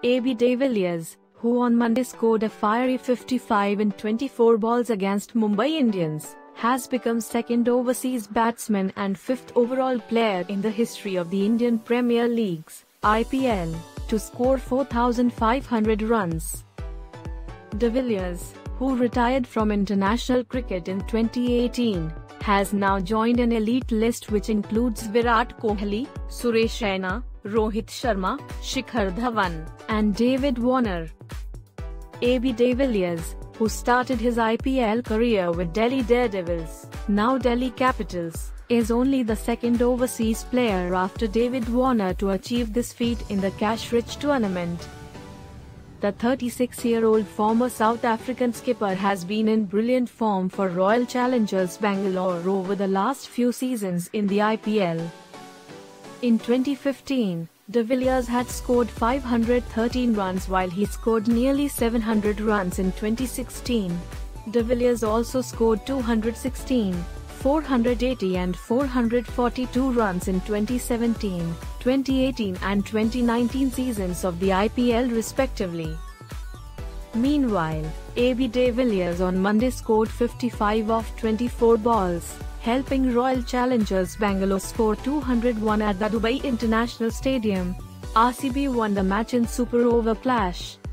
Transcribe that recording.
AB de Villiers, who on Monday scored a fiery 55 in 24 balls against Mumbai Indians, has become second overseas batsman and fifth overall player in the history of the Indian Premier League's (IPL) to score 4,500 runs. De Villiers, who retired from international cricket in 2018, has now joined an elite list which includes Virat Kohli, Suresh Raina, Rohit Sharma, Shikhar Dhawan, and David Warner. AB de Villiers, who started his IPL career with Delhi Daredevils, now Delhi Capitals, is only the second overseas player after David Warner to achieve this feat in the cash-rich tournament. The 36-year-old former South African skipper has been in brilliant form for Royal Challengers Bangalore over the last few seasons in the IPL. In 2015, de Villiers had scored 513 runs while he scored nearly 700 runs in 2016. De Villiers also scored 216, 480 and 442 runs in 2017, 2018 and 2019 seasons of the IPL respectively. Meanwhile, AB de Villiers on Monday scored 55 off 24 balls, helping Royal Challengers Bangalore score 201 at the Dubai International Stadium. RCB won the match in super over clash.